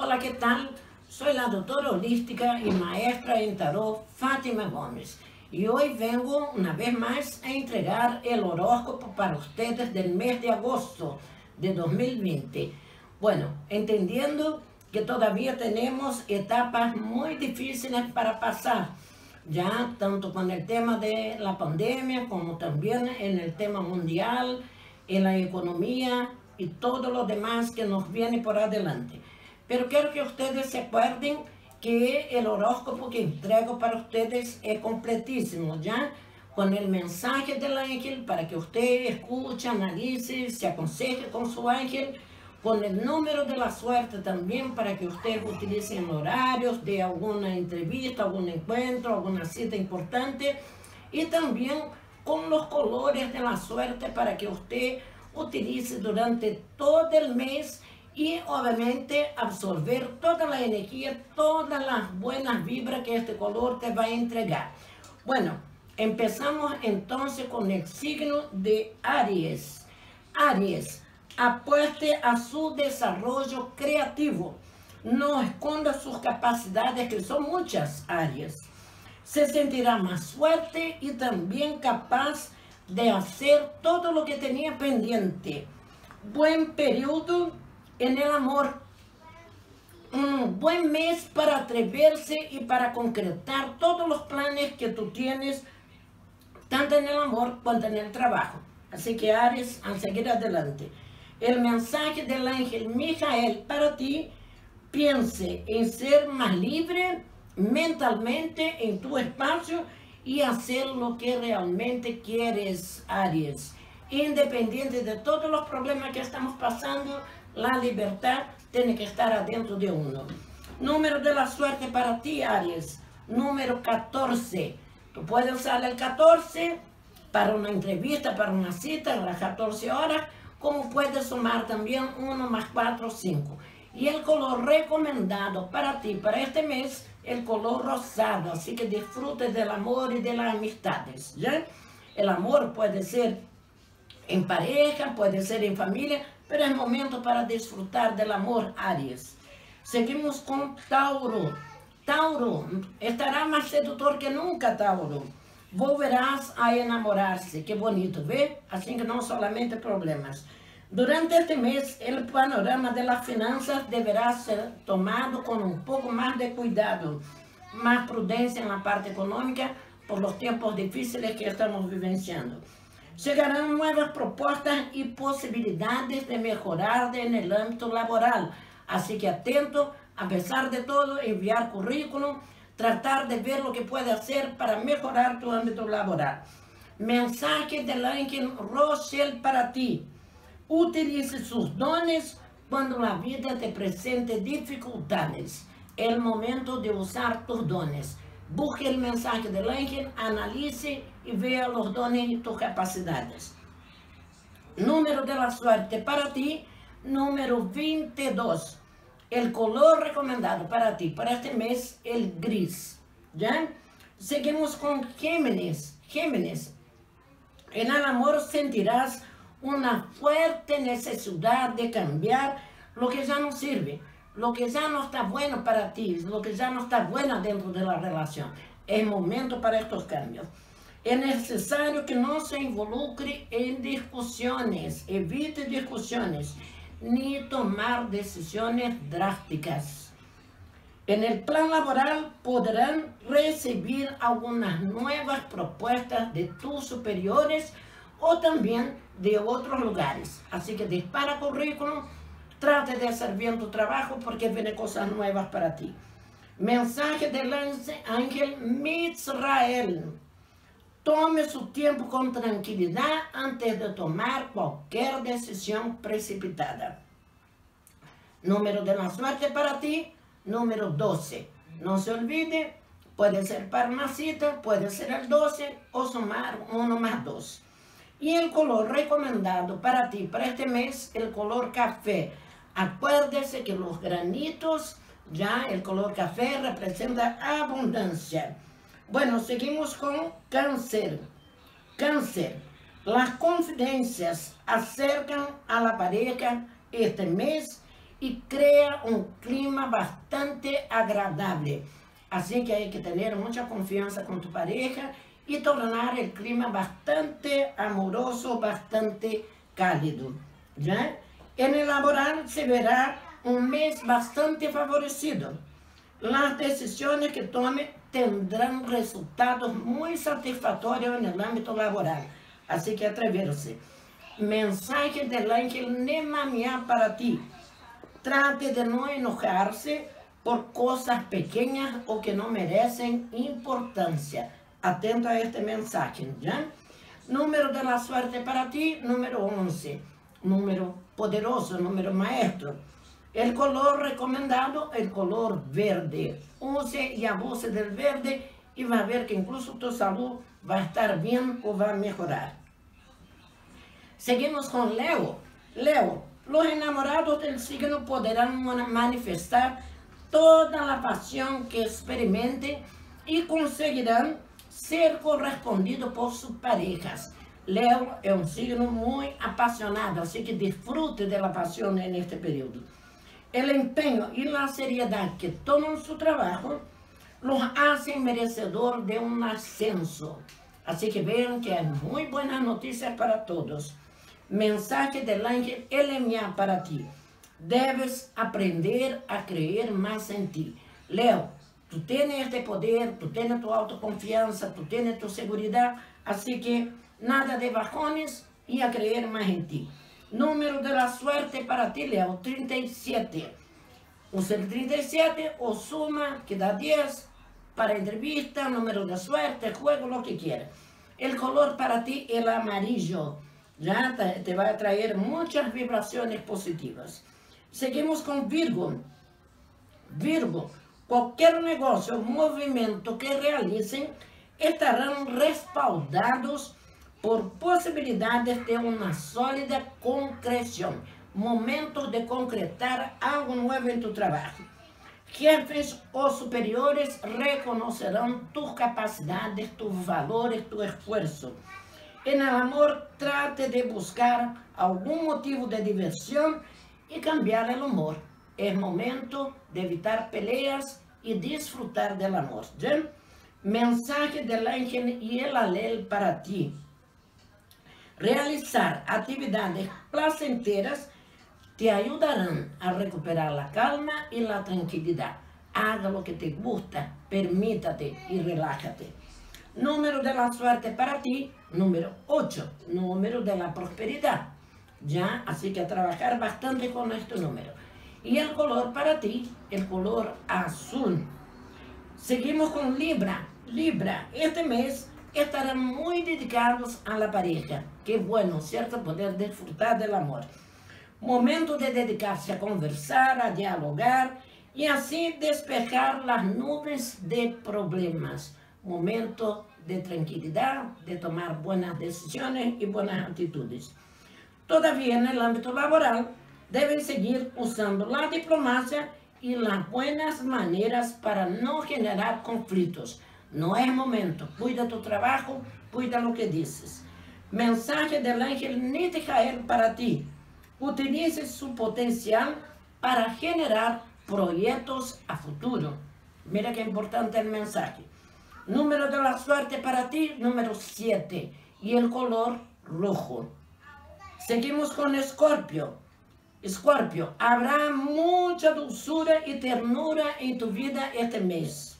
Hola, ¿qué tal? Soy la doctora holística y maestra en tarot Fátima Gómez. Y hoy vengo una vez más a entregar el horóscopo para ustedes del mes de agosto de 2020. Bueno, entendiendo que todavía tenemos etapas muy difíciles para pasar, ya tanto con el tema de la pandemia como también en el tema mundial, en la economía y todo lo demás que nos viene por adelante. Pero quiero que ustedes se acuerden que el horóscopo que entrego para ustedes es completísimo, ¿ya? Con el mensaje del ángel para que usted escuche, analice, se aconseje con su ángel, con el número de la suerte también para que usted utilice en horarios de alguna entrevista, algún encuentro, alguna cita importante, y también con los colores de la suerte para que usted utilice durante todo el mes y obviamente absorber toda la energía, todas las buenas vibras que este color te va a entregar. Bueno, empezamos entonces con el signo de Aries. Aries, apueste a su desarrollo creativo. No esconda sus capacidades, que son muchas, Aries. Se sentirá más fuerte y también capaz de hacer todo lo que tenía pendiente. Buen periodo en el amor. Un buen mes para atreverse y para concretar todos los planes que tú tienes, tanto en el amor cuanto en el trabajo. Así que Aries, a seguir adelante. El mensaje del ángel Mijael para ti: piense en ser más libre mentalmente en tu espacio y hacer lo que realmente quieres, Aries. Independiente de todos los problemas que estamos pasando, la libertad tiene que estar adentro de uno. Número de la suerte para ti, Aries, número 14. Tú puedes usar el 14 para una entrevista, para una cita a las 14 horas, como puedes sumar también 1 más 4, 5. Y el color recomendado para ti, para este mes, el color rosado. Así que disfrutes del amor y de las amistades, ¿ya? El amor puede ser en pareja, puede ser en familia, pero es momento para disfrutar del amor, Aries. Seguimos con Tauro. Tauro, estará más seductor que nunca, Tauro. Volverás a enamorarse. Qué bonito, ¿ve? Así que no solamente problemas. Durante este mes, el panorama de las finanzas deberá ser tomado con un poco más de cuidado, más prudencia en la parte económica por los tiempos difíciles que estamos vivenciando. Llegarán nuevas propuestas y posibilidades de mejorar en el ámbito laboral. Así que atento, a pesar de todo, enviar currículum, tratar de ver lo que puede hacer para mejorar tu ámbito laboral. Mensaje del ángel Rochelle para ti. Utilice sus dones cuando la vida te presente dificultades. El momento de usar tus dones. Busque el mensaje del ángel, analice y vea los dones y tus capacidades. Número de la suerte para ti, número 22. El color recomendado para ti, para este mes, el gris. ¿Ya? Seguimos con Géminis. Géminis, en el amor sentirás una fuerte necesidad de cambiar lo que ya no sirve, lo que ya no está bueno para ti, lo que ya no está bueno dentro de la relación. Es momento para estos cambios. Es necesario que no se involucre en discusiones, evite discusiones, ni tomar decisiones drásticas. En el plan laboral podrán recibir algunas nuevas propuestas de tus superiores o también de otros lugares. Así que dispara currículum, trate de hacer bien tu trabajo porque vienen cosas nuevas para ti. Mensaje del ángel Mitzrael. Tome su tiempo con tranquilidad antes de tomar cualquier decisión precipitada. Número de la suerte para ti, número 12. No se olvide, puede ser para una cita, puede ser el 12 o sumar 1 más 2. Y el color recomendado para ti, para este mes, el color café. Acuérdese que los granitos, ya el color café representa abundancia. Bueno, seguimos con Cáncer. Cáncer, las confidencias acercan a la pareja este mes y crea un clima bastante agradable. Así que hay que tener mucha confianza con tu pareja y tornar el clima bastante amoroso, bastante cálido, ¿ya? En el laboral se verá un mes bastante favorecido. Las decisiones que tome tendrán resultados muy satisfactorios en el ámbito laboral. Así que atreverse. Mensaje del ángel Nemamia para ti. Trate de no enojarse por cosas pequeñas o que no merecen importancia. Atento a este mensaje, ¿ya? Número de la suerte para ti, número 11. Número poderoso, número maestro. El color recomendado, el color verde. Use y abuse del verde y va a ver que incluso tu salud va a estar bien o va a mejorar. Seguimos con Leo. Leo, los enamorados del signo podrán manifestar toda la pasión que experimenten y conseguirán ser correspondidos por sus parejas. Leo es un signo muy apasionado, así que disfrute de la pasión en este periodo. El empeño y la seriedad que toman su trabajo los hacen merecedor de un ascenso. Así que vean que hay muy buenas noticias para todos. Mensaje del ángel Elemia para ti. Debes aprender a creer más en ti. Leo, tú tienes este poder, tú tienes tu autoconfianza, tú tienes tu seguridad, así que nada de bajones y a creer más en ti. Número de la suerte para ti, Leo, 37. Usa el 37 o suma, que da 10 para entrevista, número de suerte, juego, lo que quieras. El color para ti, el amarillo, ya te va a traer muchas vibraciones positivas. Seguimos con Virgo. Virgo, cualquier negocio o movimiento que realicen estarán respaldados por posibilidades de una sólida concreción. Momentos de concretar algo nuevo en tu trabajo. Jefes o superiores reconocerán tus capacidades, tus valores, tu esfuerzo. En el amor, trate de buscar algún motivo de diversión y cambiar el humor. Es momento de evitar peleas y disfrutar del amor, ¿ya? Mensaje del ángel y el alel para ti. Realizar actividades placenteras te ayudarán a recuperar la calma y la tranquilidad. Haga lo que te gusta, permítate y relájate. Número de la suerte para ti, número 8, número de la prosperidad. Ya, así que a trabajar bastante con este número. Y el color para ti, el color azul. Seguimos con Libra. Libra, este mes estarán muy dedicados a la pareja. Qué bueno, ¿cierto? Poder disfrutar del amor. Momento de dedicarse a conversar, a dialogar y así despejar las nubes de problemas. Momento de tranquilidad, de tomar buenas decisiones y buenas actitudes. Todavía en el ámbito laboral deben seguir usando la diplomacia y las buenas maneras para no generar conflictos. No es momento. Cuida tu trabajo, cuida lo que dices. Mensaje del ángel Nitjael para ti. Utilice su potencial para generar proyectos a futuro. Mira qué importante el mensaje. Número de la suerte para ti, número 7. Y el color rojo. Seguimos con Escorpio. Escorpio, habrá mucha dulzura y ternura en tu vida este mes.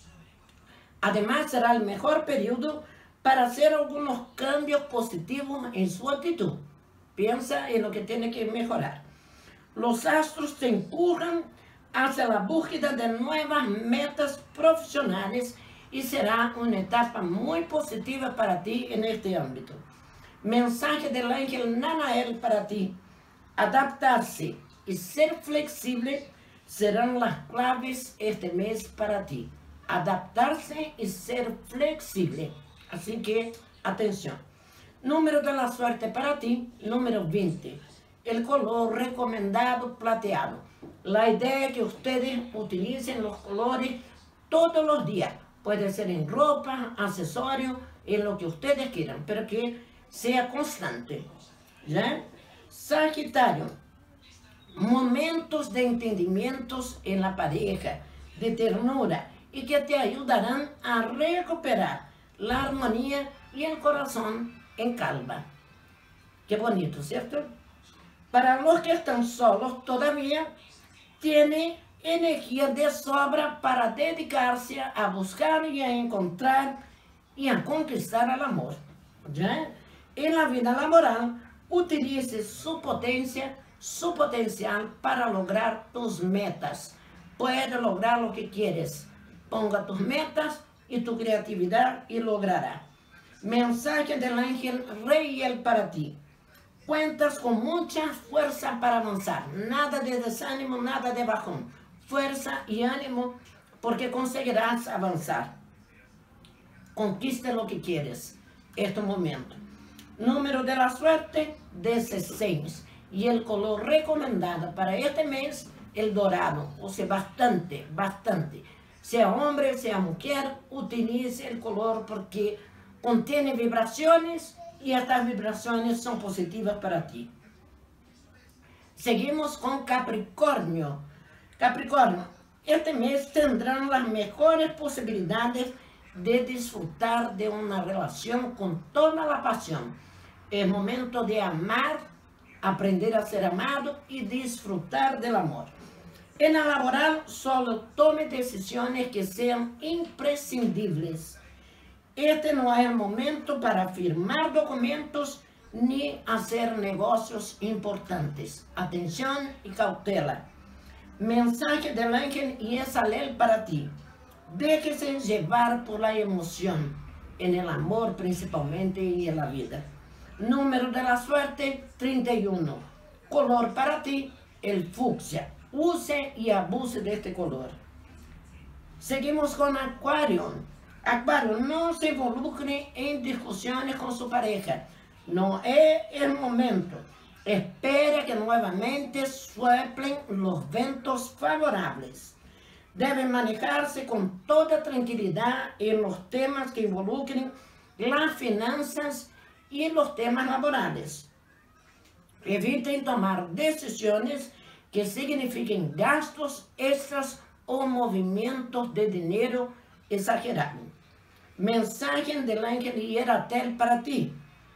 Además, será el mejor periodo para hacer algunos cambios positivos en su actitud. Piensa en lo que tiene que mejorar. Los astros te empujan hacia la búsqueda de nuevas metas profesionales y será una etapa muy positiva para ti en este ámbito. Mensaje del ángel Nanael para ti. Adaptarse y ser flexible serán las claves este mes para ti. Adaptarse y ser flexible. Así que, atención. Número de la suerte para ti, número 20. El color recomendado plateado. La idea es que ustedes utilicen los colores todos los días. Puede ser en ropa, accesorios, en lo que ustedes quieran, pero que sea constante. ¿Ya? Sagitario. momentos de entendimientos en la pareja, de ternura, y que te ayudarán a recuperar la armonía y el corazón en calma. Qué bonito, ¿cierto? Para los que están solos todavía, tiene energía de sobra para dedicarse a buscar y a encontrar y a conquistar el amor. ¿Ya? En la vida laboral, utilice su potencia, su potencial para lograr tus metas. Puedes lograr lo que quieres. Ponga tus metas y tu creatividad y logrará. Mensaje del ángel Rafael para ti. Cuentas con mucha fuerza para avanzar. Nada de desánimo, nada de bajón. Fuerza y ánimo porque conseguirás avanzar. Conquista lo que quieres. Este momento. Número de la suerte, 16. Y el color recomendado para este mes, el dorado. O sea, bastante. Sea hombre, sea mujer, utilice el color porque contiene vibraciones y estas vibraciones son positivas para ti. Seguimos con Capricornio. Capricornio, este mes tendrán las mejores posibilidades de disfrutar de una relación con toda la pasión. Es momento de amar, aprender a ser amado y disfrutar del amor. En la laboral, solo tome decisiones que sean imprescindibles. Este no es el momento para firmar documentos ni hacer negocios importantes. Atención y cautela. Mensaje del ángel Yesalel para ti. Déjese llevar por la emoción, en el amor principalmente y en la vida. Número de la suerte, 31. Color para ti, el fucsia. Use y abuse de este color. Seguimos con Acuario. Acuario, no se involucre en discusiones con su pareja. No es el momento. Espere que nuevamente soplen los vientos favorables. Deben manejarse con toda tranquilidad en los temas que involucren las finanzas y los temas laborales. Eviten tomar decisiones que signifiquen gastos extras o movimientos de dinero exagerados. Mensaje del ángel Hieratel para ti.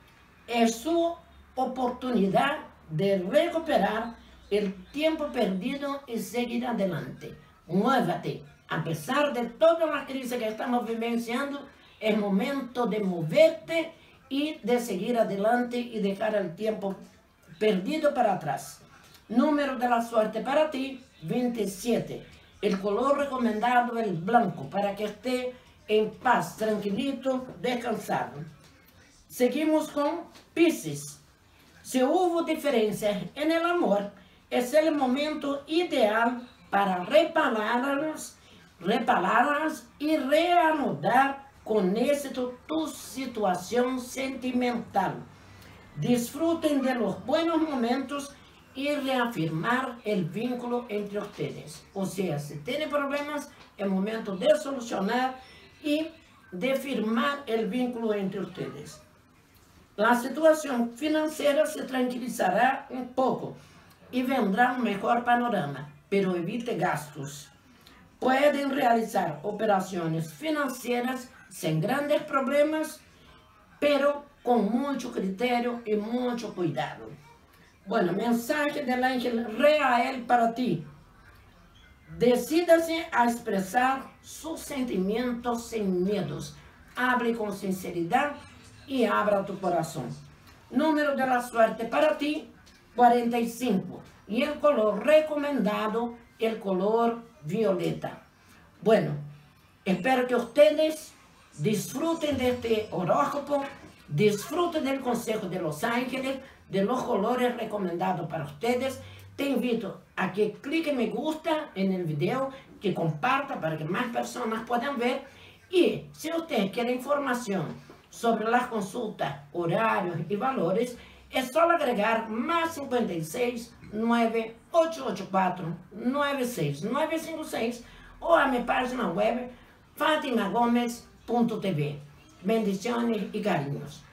Es su oportunidad de recuperar el tiempo perdido y seguir adelante. Muévate. A pesar de todas las crisis que estamos vivenciando, es momento de moverte y de seguir adelante y dejar el tiempo perdido para atrás. Número de la suerte para ti, 27. El color recomendado es el blanco, para que esté en paz, tranquilito, descansado. Seguimos con Piscis. Si hubo diferencias en el amor, es el momento ideal para repararlas y reanudar con éxito tu situación sentimental. Disfruten de los buenos momentos y reafirmar el vínculo entre ustedes. O sea, si tienen problemas, es momento de solucionar y de firmar el vínculo entre ustedes. La situación financiera se tranquilizará un poco y vendrá un mejor panorama, pero evite gastos. Pueden realizar operaciones financieras sin grandes problemas, pero con mucho criterio y mucho cuidado. Bueno, mensaje del ángel Rafael para ti. Decídase a expresar sus sentimientos sin miedos. Hable con sinceridad y abra tu corazón. Número de la suerte para ti, 45. Y el color recomendado, el color violeta. Bueno, espero que ustedes disfruten de este horóscopo, disfruten del consejo de los ángeles, de los colores recomendados para ustedes. Te invito a que clique me gusta en el video, que comparta para que más personas puedan ver. Y si ustedes quieren información sobre las consultas, horarios y valores, es solo agregar más 56 9884 96956 o a mi página web fatimagomez.tv. Bendiciones y cariños.